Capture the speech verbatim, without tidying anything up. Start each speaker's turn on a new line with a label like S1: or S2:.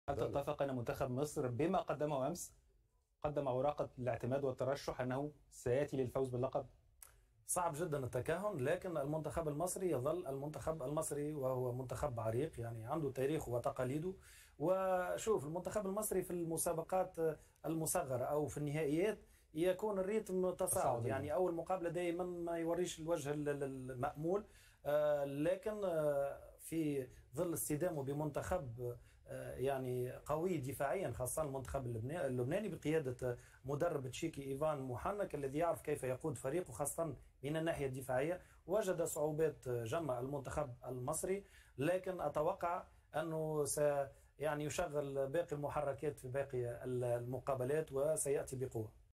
S1: هل تتفق أن منتخب مصر بما قدمه أمس قدم ورقة الاعتماد والترشح أنه سيأتي للفوز باللقب؟
S2: صعب جدا التكهن، لكن المنتخب المصري يظل المنتخب المصري، وهو منتخب عريق يعني عنده تاريخه وتقاليده. وشوف المنتخب المصري في المسابقات المصغرة أو في النهائيات يكون الريتم تصاعد، يعني أول مقابلة دائما ما يوريش الوجه المأمول، لكن في ظل اصطدامه بمنتخب يعني قوي دفاعيا، خاصة المنتخب اللبناني بقيادة مدرب تشيكي إيفان محنك الذي يعرف كيف يقود فريقه خاصة من الناحية الدفاعية، وجد صعوبات جمع المنتخب المصري، لكن أتوقع أنه س يعني يشغل باقي المحركات في باقي المقابلات وسيأتي بقوة.